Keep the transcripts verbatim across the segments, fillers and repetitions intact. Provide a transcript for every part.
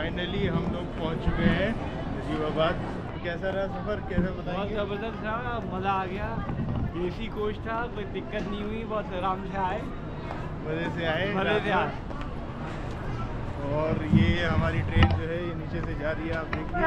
Finally हम लोग पहुंच चुके हैं नजीबाबाद। कैसा रहा सफ़र, कैसा बताएंगे? बहुत ज़बरदस्त रहा, मज़ा आ गया। एसी कोच था, कोई दिक्कत नहीं हुई, बहुत आराम से आए, मज़े से आए मज़े से आए। और ये हमारी ट्रेन जो है ये नीचे से जा रही है, आप देखिए।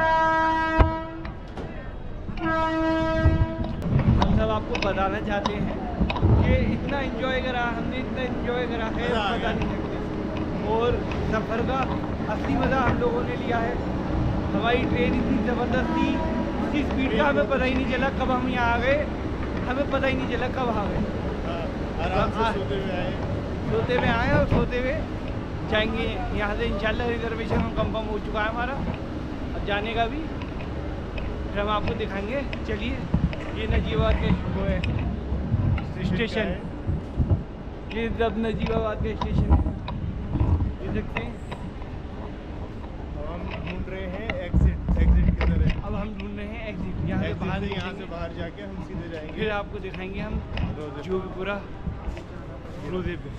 हम सब आपको बताना चाहते हैं कि इतना एंजॉय करा हमने, इतना एंजॉय करा है बता नहीं सकते। और सफ़र का असली मज़ा हम लोगों ने लिया है। हमारी ट्रेन इतनी ज़बरदस्त थी, इतनी स्पीड का हमें पता ही नहीं चला कब हम यहाँ आ गए, हमें पता ही नहीं चला कब आ गए। आराम से सोते हुए आए सोते हुए आए और सोते हुए जाएंगे यहाँ से इंशाल्लाह। रिजर्वेशन हम कंफर्म हो चुका है हमारा, अब जाने का भी, फिर हम आपको दिखाएंगे। चलिए, ये नजीबाबाद के वो है स्टेशन, ये जब नजीबाबाद का स्टेशन है, ये देखते हैं। अब हम ढूंढ रहे हैं एग्जिट, एग्जिट की तरह। अब हम ढूंढ रहे हैं एग्जिट, यहाँ से बाहर, यहाँ से बाहर जाके हम सीधे जाएंगे, फिर आपको दिखाएंगे हम जोगीपुरा रोजे पे।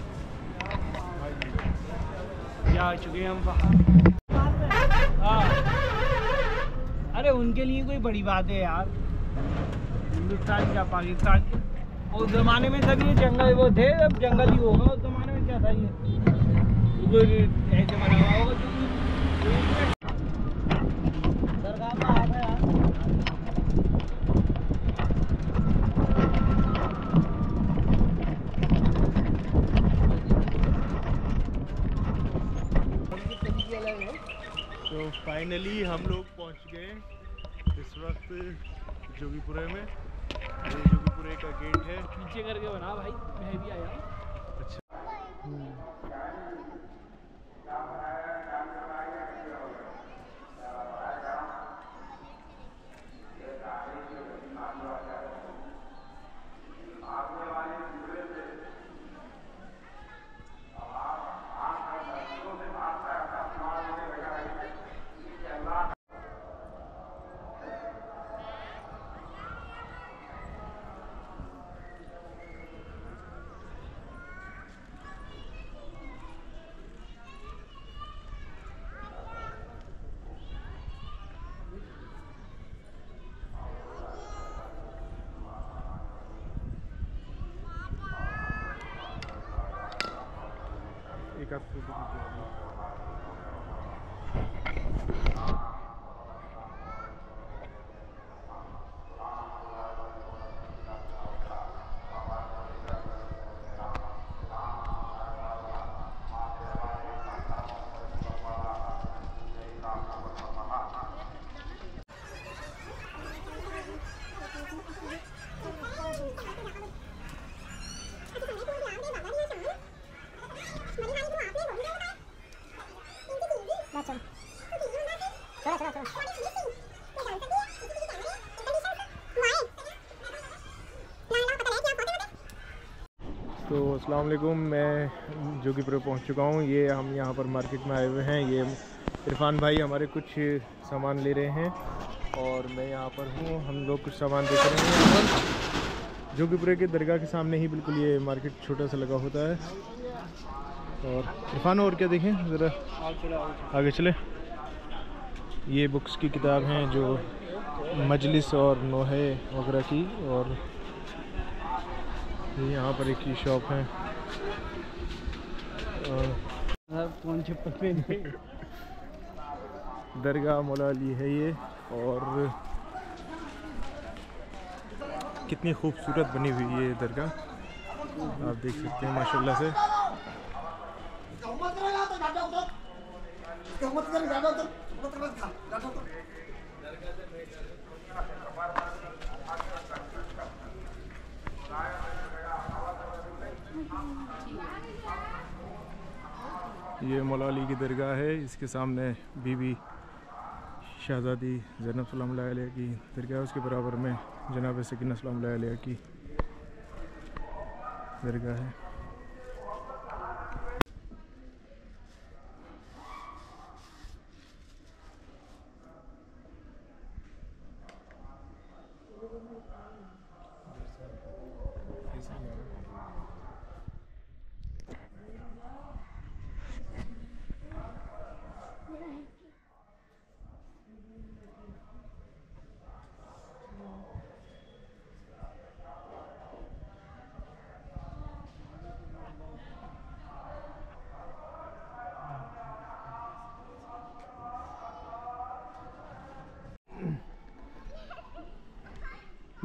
जा चुके हैं हम बाहर। हाँ, अरे उनके लिए कोई बड़ी बात है यार, हिंदुस्तान क्या पाकिस्तान। उस जमाने में सब ये जंगल वो थे, अब जंगल ही होगा। उस जमाने में क्या था, ये ऐसे बना हुआ होगा सरकार का हाथ है यार। तो फाइनली हम लोग पहुंच गए इस वक्त जोगीपुरे में। ये जोगीपुरे का गेट है, पीछे करके बना भाई, मैं भी आया हूँ। अच्छा। एक आध फोटो तो अस्सलाम वालेकुम, मैं जोगीपुरा पहुंच चुका हूं। ये हम यहां पर मार्केट में आए हुए हैं। ये इरफान भाई हमारे कुछ सामान ले रहे हैं और मैं यहां पर हूं। हम लोग कुछ सामान देख रहे हैं यहाँ पर। जोगीपुरे के दरगाह के सामने ही बिल्कुल ये मार्केट छोटा सा लगा होता है। और इरफान और क्या देखें, ज़रा आगे चले। ये बुक्स की किताब हैं जो मजलिस और नोहे वगैरह की, और यहाँ पर एक ही शॉप है। कौन से पत्ते दरगाह मौला अली है ये, और कितनी खूबसूरत बनी हुई है ये दरगाह, आप देख सकते हैं माशाल्लाह से। ये मौला अली की दरगाह है, इसके सामने बीबी शहज़ादी ज़ैनब सल्लल्लाहु अलैहा की दरगाह, उसके बराबर में जनाब सकीना सल्लल्लाहु अलैहा की दरगाह है।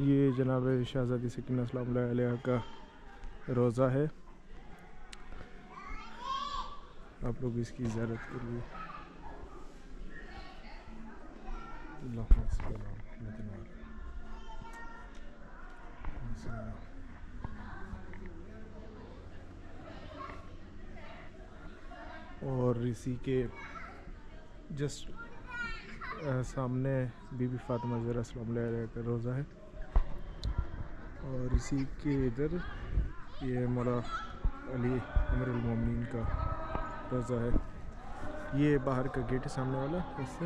ये जनाब शहज़ादी सकीना सलामुल्लाह अलैहा का रोज़ा है। आप लोग इसकी ज़ियारत करिए। और इसी के जस्ट सामने बीबी फातिमा ज़हरा सलामुल्लाह अलैहा का रोज़ा है। और इसी के इधर ये मौला अली अमीरुल मोमिनीन का रोज़ा है। ये बाहर का गेट है सामने वाला इससे।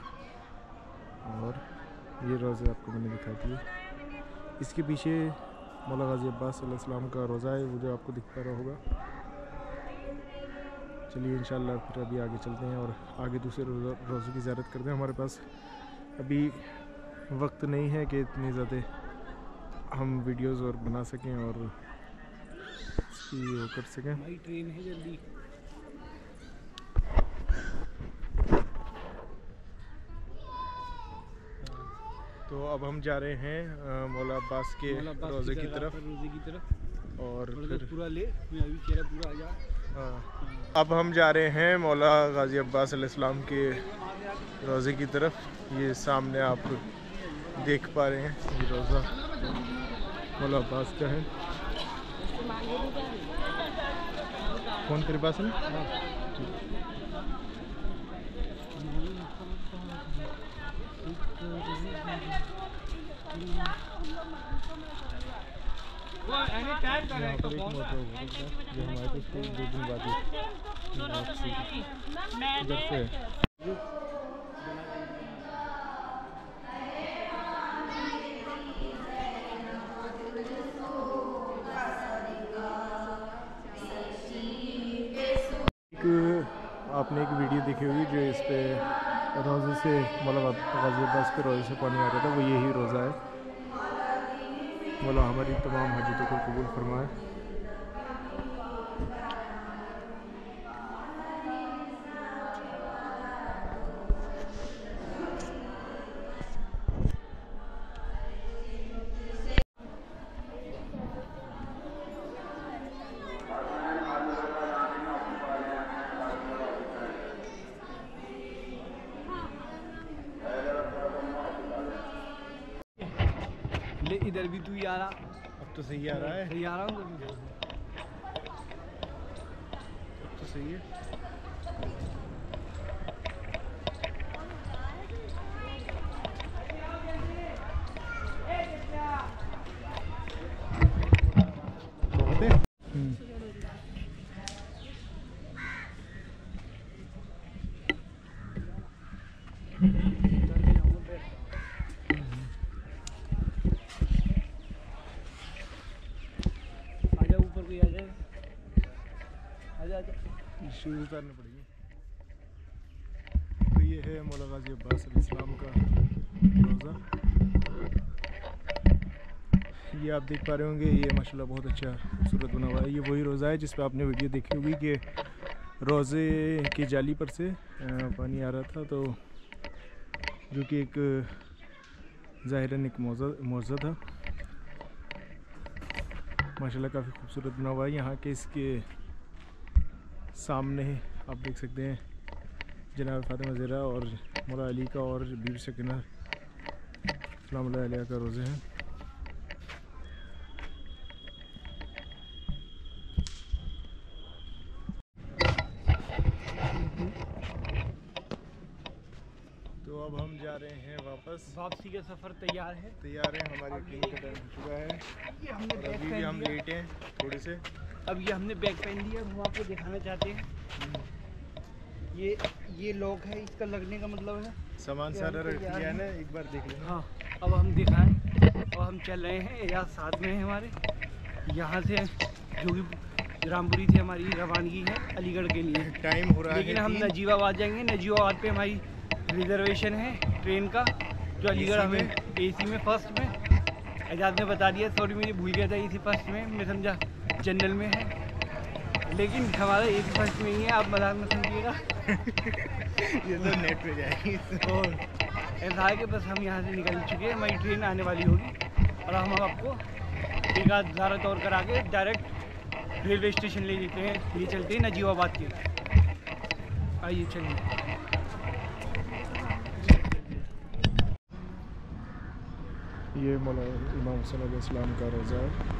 और ये रोज़ा आपको मैंने दिखा दिए। इसके पीछे मौला गाजी अब्बास अलैहिस्सलाम का रोज़ा है, वो जो आपको दिख पा रहा होगा। चलिए इंशाल्लाह फिर अभी आगे चलते हैं और आगे दूसरे रोज़ों की ज़ियारत करते हैं। हमारे पास अभी वक्त नहीं है कि इतनी ज़्यादा हम वीडियोस और बना सकें और इसकी वो कर सकें। भाई ट्रेन है जल्दी। तो अब हम जा रहे हैं मौला अब्बास के रोज़े की तरफ रोज़े की तरफ और फिर पूरा ले अभी चेहरा पूरा आ जा। हाँ, अब हम जा रहे हैं मौला गाजी अब्बास अलैहिस्सलाम के रोज़े की तरफ। ये सामने आप देख पा रहे हैं, ये रोज़ा मौला अब्बास का है। कौन तेरे पास है ना? एनी टाइम कर रहे हैं तो जो हमारे को स्कूल दो दिन बाद इधर से एक आपने एक वीडियो देखी होगी जो इस पे रोज़े से मौला गाजी अब्बास के रोज़े से पानी आ रहा था, वो यही रोज़ा है। मौला हमारी तमाम हाजतों को कबूल फरमाए। ले इधर भी तू आ रहा। अब तो सही आ रहा है। सही आ रहा हूँ अब तो सही है। बहुत है। शूज़ उतारने पड़ेंगे। तो ये है मौला गाजी अब्बास अलैहिस्सलाम का रोज़ा। ये आप देख पा रहे होंगे, ये माशाल्लाह बहुत अच्छा खूबसूरत बना हुआ है। ये वही रोज़ा है जिस पे आपने वीडियो देखी होगी कि रोज़े की जाली पर से पानी आ रहा था, तो जो कि एक ज़ाहिरन एक मौज़ा था। माशाल्लाह काफ़ी खूबसूरत बना हुआ है। यहाँ के इसके सामने आप देख सकते हैं जनाब फातिमा ज़हरा और मौला अली का और बीबी सकीना सलामुल्लाह अलैहा का रोज़े हैं। तो अब हम जा रहे हैं वापस। वापसी का सफ़र तैयार है तैयार है हमारी ट्रेन का टाइम हो चुका है। ये हमने और अभी भी हम लेट हैं थोड़े से। अब ये हमने बैग पहन लिया, हम आपको दिखाना चाहते हैं। ये ये लॉक है, इसका लगने का मतलब है सामान सारा रख दिया है ना, एक बार देख लेना। हाँ, अब हम दिखाएं। और हम चल रहे हैं या साथ में है हमारे यहाँ से जो कि रामपुरी से हमारी रवानगी है अलीगढ़ के लिए। टाइम हो रहा है लेकिन हम नजीबाबाद जाएंगे। नजीबाबाद पे हमारी रिजर्वेशन है ट्रेन का, जो अलीगढ़ हमें एसी में फर्स्ट में एजाज ने बता दिया। सॉरी मुझे भूल गया था, एसी फर्स्ट में मैं समझा जनरल में है, लेकिन हमारा एसी फर्स्ट में ही है। आप मजाक में समझिएगा। ये तो नेट पे जाएगी। और ऐसा है कि बस हम यहाँ से निकल चुके हैं, हमारी ट्रेन आने वाली होगी। और हम आपको एक आध ज़्यादा तौर करा के डायरेक्ट रेलवे स्टेशन ले लेते हैं। ये चलते हैं नजीबाबाद के। आइए चलिए। ये मौला इमाम हुसैन अलैहिस्सलाम का रोज़ा है।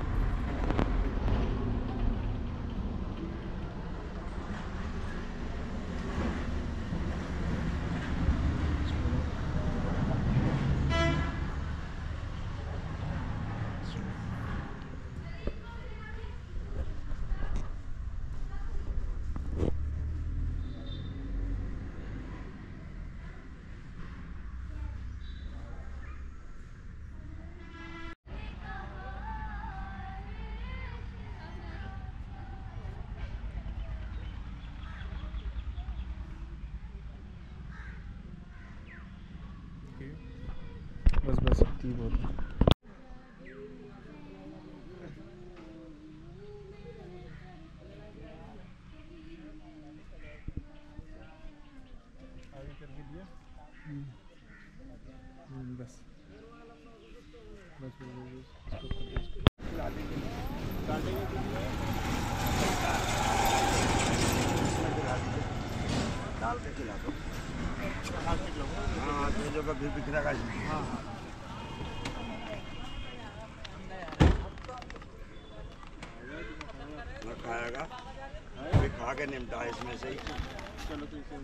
बस बस इतनी बहुत है। आगे करके दिया बस बस डाल के खिला दो। हाँ तो जो कभी बिखरा का हाँ खाएगा अभी खा के निपटा इसमें से ही। चलो तो इसे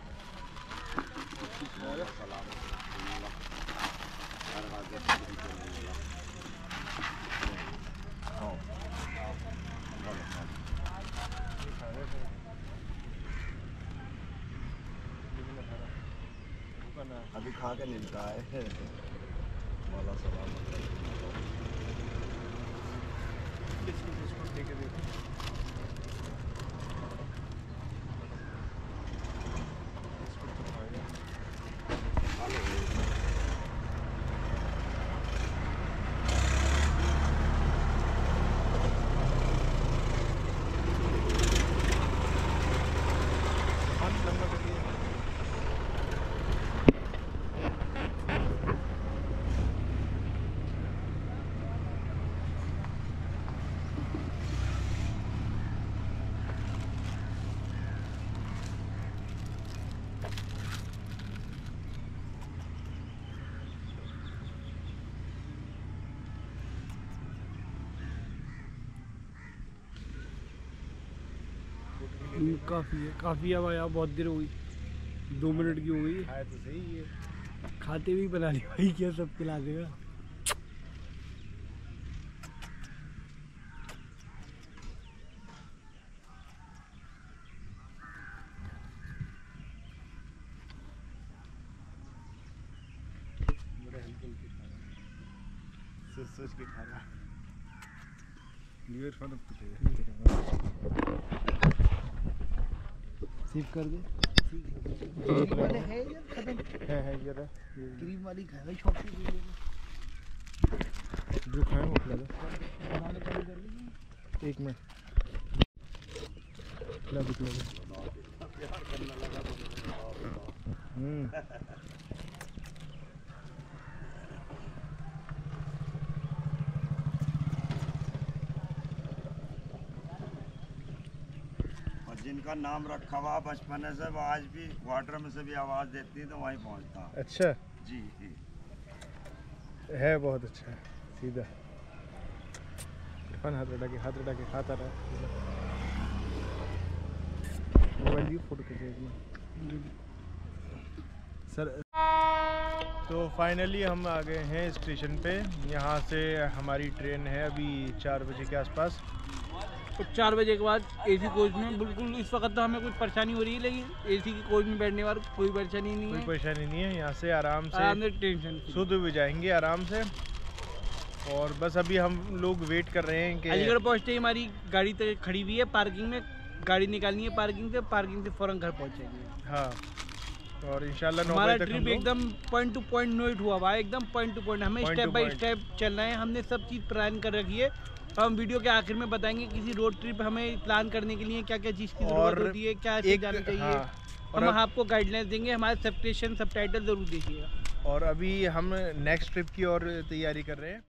अभी खा के निपटा है वाला सलाम। ठीक है काफ़ी है काफ़ी है भाई। आप बहुत देर हो गई, दो मिनट की हो गई। खाया तो सही है। खाते भी बना लिया भाई, क्या सब खिला देगा। बड़े हल्के हल्के खा रहा, सोच सोच के खा रहा। लीवर फन सेव कर दे। है है है ये रहा क्रीम वाली खाएगा शॉप से, जो खाए वो खिला दो। एक मिनट खिला दो खिला दो। जिनका नाम रखा हुआ बचपन से वो आज भी क्वार्टर में से भी आवाज़ देती है तो वहीं पहुंचता। अच्छा जी जी है, बहुत अच्छा है, सीधा इरफान हाथ रटा के हाथ रटा के खाता रहा। मोबाइल भी फोटो खींचे सर। तो फाइनली हम आ गए हैं स्टेशन पे। यहाँ से हमारी ट्रेन है अभी चार बजे के आसपास। तो चार बजे के बाद एसी कोच में बिल्कुल इस वक्त तो हमें कुछ परेशानी हो रही है, लेकिन एसी की कोच में बैठने वाली कोई परेशानी नहीं कोई है। परेशानी नहीं है। यहाँ से आराम से आराम से टेंशन सुध भी जाएंगे आराम से। और बस अभी हम लोग वेट कर रहे हैं कि अलीगढ़ पहुँचते ही हमारी गाड़ी तक खड़ी हुई है पार्किंग में। गाड़ी निकालनी है पार्किंग से, पार्किंग से फौरन घर पहुँचेंगे। हाँ और इंशाल्लाह नौ हमारा बजे तक ट्रिप एकदम पॉइंट टू पॉइंट नोट हुआ हुआ है, एकदम पॉइंट टू पॉइंट। हमें Point step to by point. Step चलना है। हमने सब चीज़ प्लान कर रखी है। तो हम वीडियो के आखिर में बताएंगे किसी रोड ट्रिप हमें प्लान करने के लिए क्या क्या चीज़ की जरूरत होती है, क्या ऐसे जाना चाहिए। हाँ, हम आपको गाइडलाइंस देंगे। हमारे सबस्टेशन सबटाइटल जरूर देखिएगा। और अभी हम नेक्स्ट ट्रिप की और तैयारी कर रहे हैं।